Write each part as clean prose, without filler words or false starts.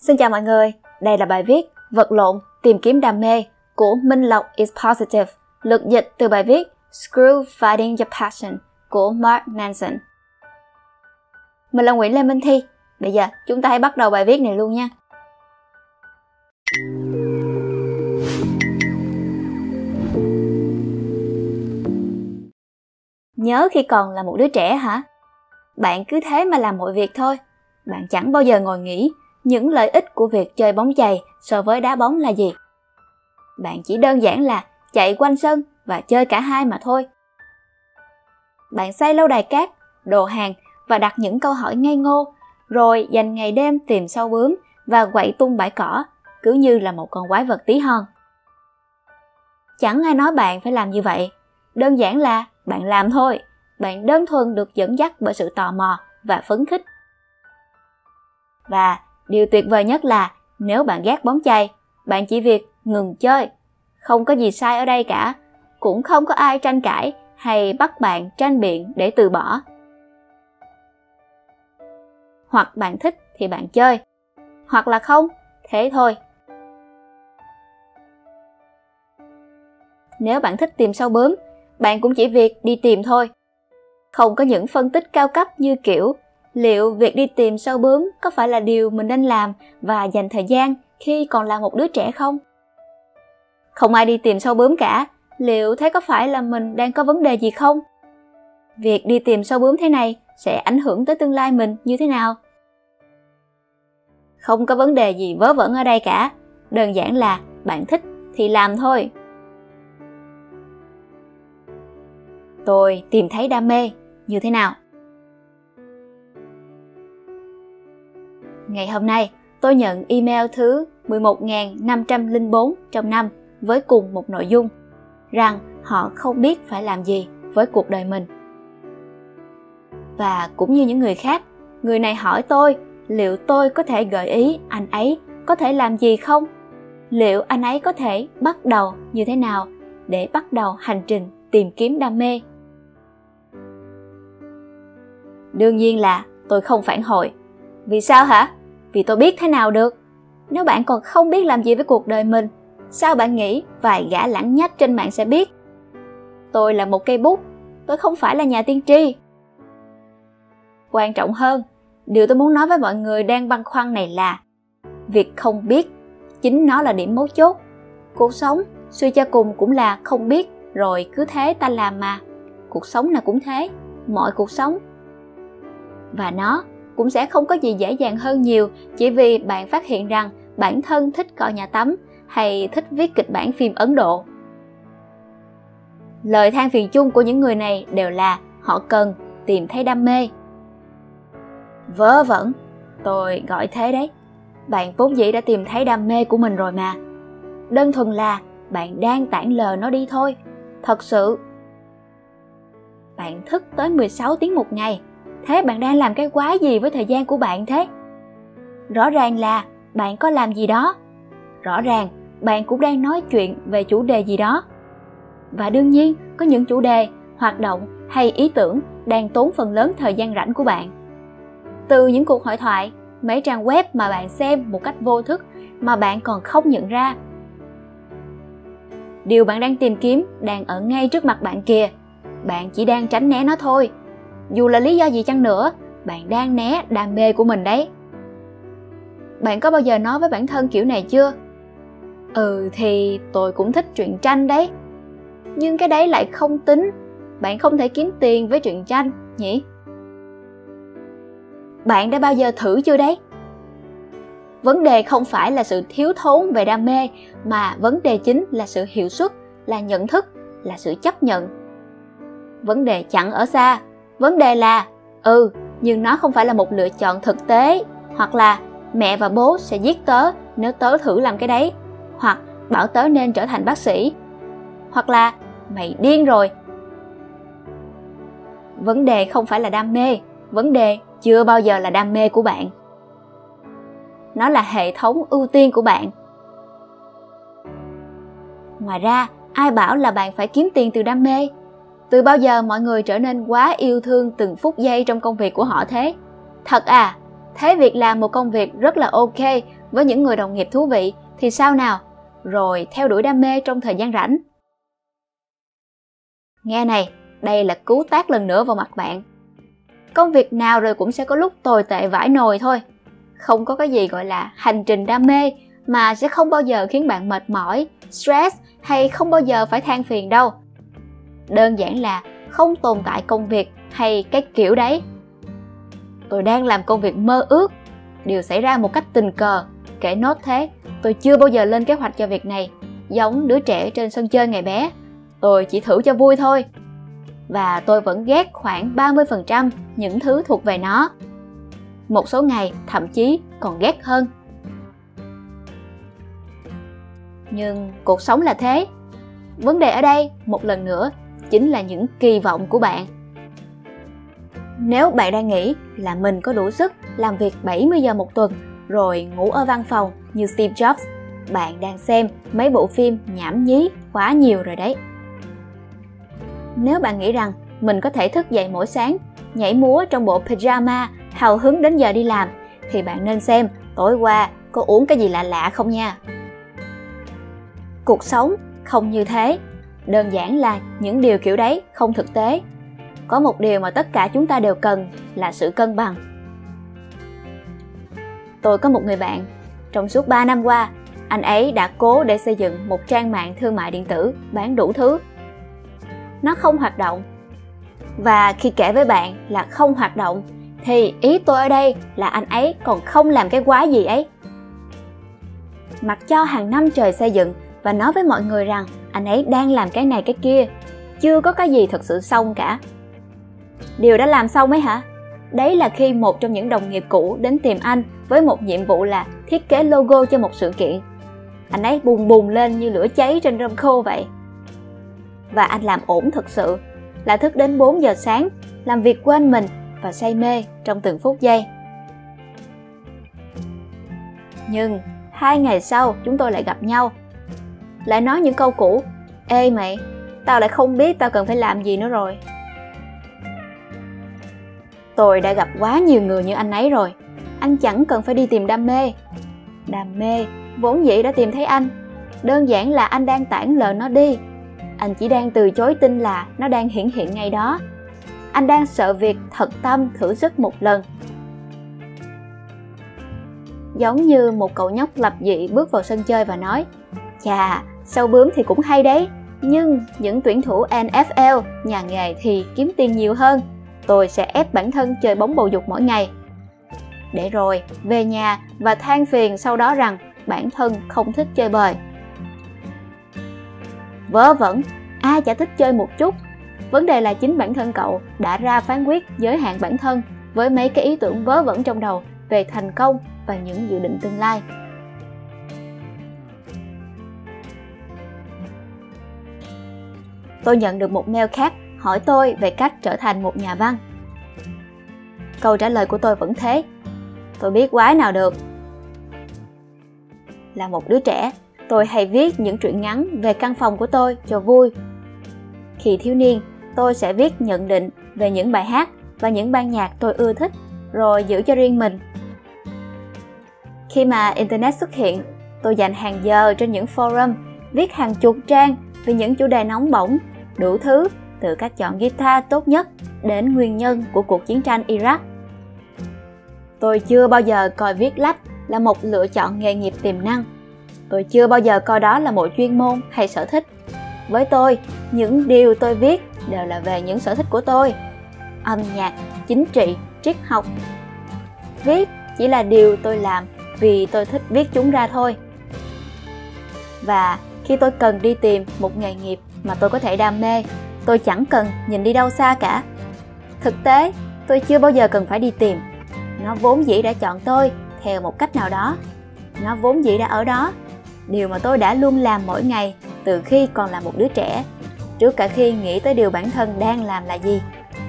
Xin chào mọi người, đây là bài viết Vật lộn tìm kiếm đam mê của Minh Lộc is Positive, lược dịch từ bài viết Screw Finding Your Passion của Mark Manson. Mình là Nguyễn Lê Minh Thi, bây giờ chúng ta hãy bắt đầu bài viết này luôn nha. Nhớ khi còn là một đứa trẻ hả? Bạn cứ thế mà làm mọi việc thôi. Bạn chẳng bao giờ ngồi nghĩ những lợi ích của việc chơi bóng chày so với đá bóng là gì. Bạn chỉ đơn giản là chạy quanh sân và chơi cả hai mà thôi. Bạn xây lâu đài cát, đồ hàng và đặt những câu hỏi ngây ngô, rồi dành ngày đêm tìm sâu bướm và quậy tung bãi cỏ, cứ như là một con quái vật tí hon. Chẳng ai nói bạn phải làm như vậy, đơn giản là bạn làm thôi. Bạn đơn thuần được dẫn dắt bởi sự tò mò và phấn khích. Và điều tuyệt vời nhất là nếu bạn ghét bóng chày, bạn chỉ việc ngừng chơi. Không có gì sai ở đây cả, cũng không có ai tranh cãi hay bắt bạn tranh biện để từ bỏ. Hoặc bạn thích thì bạn chơi, hoặc là không, thế thôi. Nếu bạn thích tìm sâu bướm, bạn cũng chỉ việc đi tìm thôi. Không có những phân tích cao cấp như kiểu liệu việc đi tìm sâu bướm có phải là điều mình nên làm và dành thời gian khi còn là một đứa trẻ không? Không ai đi tìm sâu bướm cả, liệu thế có phải là mình đang có vấn đề gì không? Việc đi tìm sâu bướm thế này sẽ ảnh hưởng tới tương lai mình như thế nào? Không có vấn đề gì vớ vẩn ở đây cả, đơn giản là bạn thích thì làm thôi. Tôi tìm thấy đam mê như thế nào? Ngày hôm nay, tôi nhận email thứ 11.504 trong năm với cùng một nội dung, rằng họ không biết phải làm gì với cuộc đời mình. Và cũng như những người khác, người này hỏi tôi liệu tôi có thể gợi ý anh ấy có thể làm gì không? Liệu anh ấy có thể bắt đầu như thế nào để bắt đầu hành trình tìm kiếm đam mê? Đương nhiên là tôi không phản hồi. Vì sao hả? Vì tôi biết thế nào được. Nếu bạn còn không biết làm gì với cuộc đời mình, sao bạn nghĩ vài gã lãng nhách trên mạng sẽ biết? Tôi là một cây bút, tôi không phải là nhà tiên tri. Quan trọng hơn, điều tôi muốn nói với mọi người đang băn khoăn này là việc không biết, chính nó là điểm mấu chốt. Cuộc sống, suy cho cùng cũng là không biết, rồi cứ thế ta làm mà. Cuộc sống nào cũng thế, mọi cuộc sống. Và nó cũng sẽ không có gì dễ dàng hơn nhiều chỉ vì bạn phát hiện rằng bản thân thích coi nhà tắm hay thích viết kịch bản phim Ấn Độ. Lời than phiền chung của những người này đều là họ cần tìm thấy đam mê. Vớ vẩn, tôi gọi thế đấy. Bạn vốn dĩ đã tìm thấy đam mê của mình rồi mà. Đơn thuần là bạn đang tản lờ nó đi thôi. Thật sự. Bạn thức tới 16 tiếng một ngày. Thế bạn đang làm cái quái gì với thời gian của bạn thế? Rõ ràng là bạn có làm gì đó. Rõ ràng bạn cũng đang nói chuyện về chủ đề gì đó. Và đương nhiên có những chủ đề, hoạt động hay ý tưởng đang tốn phần lớn thời gian rảnh của bạn. Từ những cuộc hội thoại, mấy trang web mà bạn xem một cách vô thức mà bạn còn không nhận ra. Điều bạn đang tìm kiếm đang ở ngay trước mặt bạn kìa. Bạn chỉ đang tránh né nó thôi. Dù là lý do gì chăng nữa, bạn đang né đam mê của mình đấy. Bạn có bao giờ nói với bản thân kiểu này chưa? Thì tôi cũng thích truyện tranh đấy. Nhưng cái đấy lại không tính. Bạn không thể kiếm tiền với truyện tranh, nhỉ? Bạn đã bao giờ thử chưa đấy? Vấn đề không phải là sự thiếu thốn về đam mê, mà vấn đề chính là sự hiệu suất, là nhận thức, là sự chấp nhận. Vấn đề chẳng ở xa. Vấn đề là, nhưng nó không phải là một lựa chọn thực tế, hoặc là mẹ và bố sẽ giết tớ nếu tớ thử làm cái đấy, hoặc bảo tớ nên trở thành bác sĩ, hoặc là mày điên rồi. Vấn đề không phải là đam mê, vấn đề chưa bao giờ là đam mê của bạn. Nó là hệ thống ưu tiên của bạn. Ngoài ra, ai bảo là bạn phải kiếm tiền từ đam mê? Từ bao giờ mọi người trở nên quá yêu thương từng phút giây trong công việc của họ thế? Thật à, thế việc làm một công việc rất là ok với những người đồng nghiệp thú vị thì sao nào? Rồi theo đuổi đam mê trong thời gian rảnh. Nghe này, đây là cú tát lần nữa vào mặt bạn. Công việc nào rồi cũng sẽ có lúc tồi tệ vãi nồi thôi. Không có cái gì gọi là hành trình đam mê mà sẽ không bao giờ khiến bạn mệt mỏi, stress hay không bao giờ phải than phiền đâu. Đơn giản là không tồn tại công việc hay cái kiểu đấy. Tôi đang làm công việc mơ ước, điều xảy ra một cách tình cờ, kể nốt thế. Tôi chưa bao giờ lên kế hoạch cho việc này, giống đứa trẻ trên sân chơi ngày bé. Tôi chỉ thử cho vui thôi. Và tôi vẫn ghét khoảng 30% những thứ thuộc về nó. Một số ngày thậm chí còn ghét hơn. Nhưng cuộc sống là thế. Vấn đề ở đây, một lần nữa, chính là những kỳ vọng của bạn. Nếu bạn đang nghĩ là mình có đủ sức làm việc 70 giờ một tuần rồi ngủ ở văn phòng như Steve Jobs, bạn đang xem mấy bộ phim nhảm nhí quá nhiều rồi đấy. Nếu bạn nghĩ rằng mình có thể thức dậy mỗi sáng, nhảy múa trong bộ pyjama, hào hứng đến giờ đi làm, thì bạn nên xem tối qua có uống cái gì lạ lạ không nha. Cuộc sống không như thế. Đơn giản là những điều kiểu đấy không thực tế. Có một điều mà tất cả chúng ta đều cần là sự cân bằng. Tôi có một người bạn, trong suốt 3 năm qua, anh ấy đã cố để xây dựng một trang mạng thương mại điện tử bán đủ thứ. Nó không hoạt động. Và khi kể với bạn là không hoạt động, thì ý tôi ở đây là anh ấy còn không làm cái quái gì ấy. Mặc cho hàng năm trời xây dựng và nói với mọi người rằng anh ấy đang làm cái này cái kia, chưa có cái gì thực sự xong cả. Điều đã làm xong ấy hả? Đấy là khi một trong những đồng nghiệp cũ đến tìm anh với một nhiệm vụ là thiết kế logo cho một sự kiện. Anh ấy bùng bùng lên như lửa cháy trên rơm khô vậy. Và anh làm ổn thực sự, là thức đến 4 giờ sáng, làm việc quên mình và say mê trong từng phút giây. Nhưng 2 ngày sau chúng tôi lại gặp nhau, lại nói những câu cũ. Ê mày, tao lại không biết tao cần phải làm gì nữa rồi. Tôi đã gặp quá nhiều người như anh ấy rồi. Anh chẳng cần phải đi tìm đam mê. Đam mê vốn dĩ đã tìm thấy anh. Đơn giản là anh đang tản lờ nó đi. Anh chỉ đang từ chối tin là nó đang hiển hiện ngay đó. Anh đang sợ việc thật tâm thử sức một lần. Giống như một cậu nhóc lập dị bước vào sân chơi và nói: chà, sâu bướm thì cũng hay đấy, nhưng những tuyển thủ NFL, nhà nghề thì kiếm tiền nhiều hơn. Tôi sẽ ép bản thân chơi bóng bầu dục mỗi ngày. Để rồi về nhà và than phiền sau đó rằng bản thân không thích chơi bời. Vớ vẩn, ai chả thích chơi một chút. Vấn đề là chính bản thân cậu đã ra phán quyết giới hạn bản thân với mấy cái ý tưởng vớ vẩn trong đầu về thành công và những dự định tương lai. Tôi nhận được một mail khác hỏi tôi về cách trở thành một nhà văn. Câu trả lời của tôi vẫn thế: tôi biết quái nào được. Là một đứa trẻ, tôi hay viết những truyện ngắn về căn phòng của tôi cho vui. Khi thiếu niên, tôi sẽ viết nhận định về những bài hát và những ban nhạc tôi ưa thích, rồi giữ cho riêng mình. Khi mà Internet xuất hiện, tôi dành hàng giờ trên những forum, viết hàng chục trang về những chủ đề nóng bỏng, đủ thứ, từ cách chọn guitar tốt nhất đến nguyên nhân của cuộc chiến tranh Iraq. Tôi chưa bao giờ coi viết lách là một lựa chọn nghề nghiệp tiềm năng. Tôi chưa bao giờ coi đó là một chuyên môn hay sở thích. Với tôi, những điều tôi viết đều là về những sở thích của tôi: âm nhạc, chính trị, triết học. Viết chỉ là điều tôi làm vì tôi thích viết chúng ra thôi. Và khi tôi cần đi tìm một nghề nghiệp mà tôi có thể đam mê, tôi chẳng cần nhìn đi đâu xa cả. Thực tế, tôi chưa bao giờ cần phải đi tìm. Nó vốn dĩ đã chọn tôi theo một cách nào đó. Nó vốn dĩ đã ở đó. Điều mà tôi đã luôn làm mỗi ngày từ khi còn là một đứa trẻ, trước cả khi nghĩ tới điều bản thân đang làm là gì.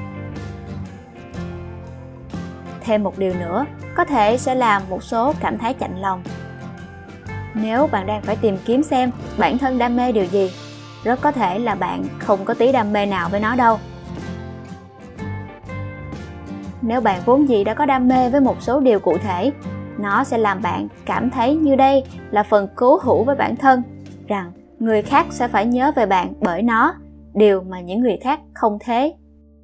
Thêm một điều nữa có thể sẽ làm một số cảm thấy chạnh lòng. Nếu bạn đang phải tìm kiếm xem bản thân đam mê điều gì, rất có thể là bạn không có tí đam mê nào với nó đâu. Nếu bạn vốn dĩ đã có đam mê với một số điều cụ thể, Nó sẽ làm bạn cảm thấy như đây là phần cố hữu với bản thân, rằng người khác sẽ phải nhớ về bạn bởi nó, điều mà những người khác không thế.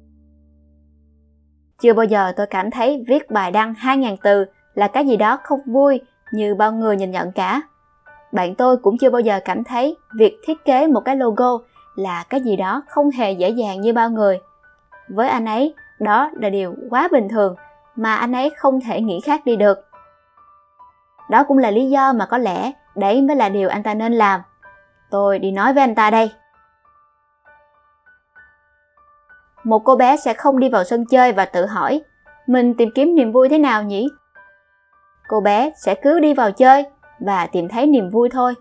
Chưa bao giờ tôi cảm thấy viết bài đăng 2.000 từ là cái gì đó không vui như bao người nhìn nhận cả. Bạn tôi cũng chưa bao giờ cảm thấy việc thiết kế một cái logo là cái gì đó không hề dễ dàng như bao người. Với anh ấy, đó là điều quá bình thường mà anh ấy không thể nghĩ khác đi được. Đó cũng là lý do mà có lẽ đấy mới là điều anh ta nên làm. Tôi đi nói với anh ta đây. Một cô bé sẽ không đi vào sân chơi và tự hỏi, mình tìm kiếm niềm vui thế nào nhỉ? Cô bé sẽ cứ đi vào chơi và tìm thấy niềm vui thôi.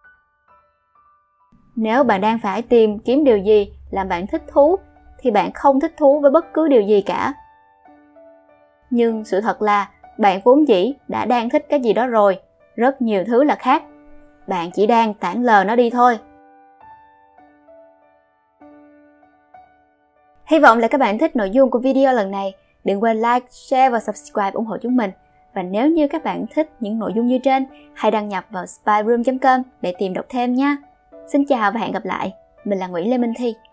Nếu bạn đang phải tìm kiếm điều gì làm bạn thích thú, thì bạn không thích thú với bất cứ điều gì cả. Nhưng sự thật là bạn vốn dĩ đã đang thích cái gì đó rồi, rất nhiều thứ là khác. Bạn chỉ đang tản lờ nó đi thôi. Hy vọng là các bạn thích nội dung của video lần này. Đừng quên like, share và subscribe ủng hộ chúng mình. Và nếu như các bạn thích những nội dung như trên, hãy đăng nhập vào spyroom.com để tìm đọc thêm nha. Xin chào và hẹn gặp lại. Mình là Nguyễn Lê Minh Thi.